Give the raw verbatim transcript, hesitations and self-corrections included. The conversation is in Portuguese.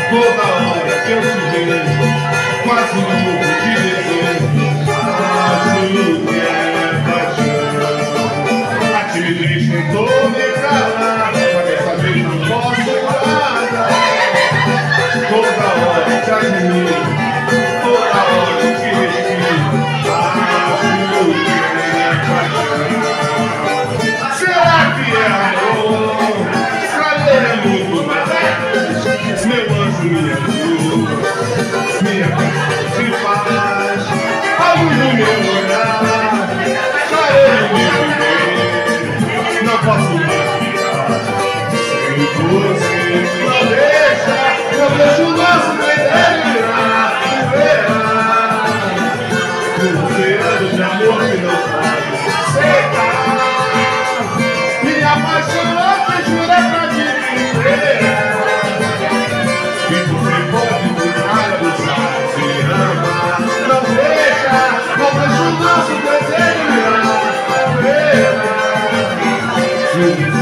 Toda hora que eu te vejo, quase um pouco de desejo. Acho que é paixão. A timidez tentou me calar, mas dessa vez não posso nada. Toda hora te admiro, toda hora eu te respiro. Acho que é paixão. Será que é amor? Prazer é muito mais. Meu anjo, minha luz, minha paz e paz, a luz do meu olhar, pra ele me viver, não posso mais ficar sem você. Não deixa, não deixa o nosso desejo virar poeira, um oceano de amor que não sabe secar. Minha paixão é que jura pra viver. E você pode mudar, usar, se ama. Não deixa, não deixa o nosso desejo virar poeira.